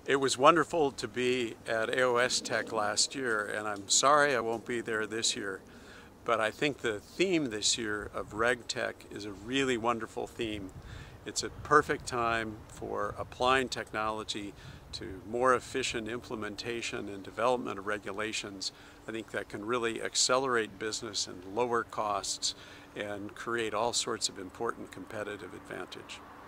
It was wonderful to be at AOS Tech last year, and I'm sorry I won't be there this year. But I think the theme this year of RegTech is a really wonderful theme. It's a perfect time for applying technology to more efficient implementation and development of regulations. I think that can really accelerate business and lower costs and create all sorts of important competitive advantage.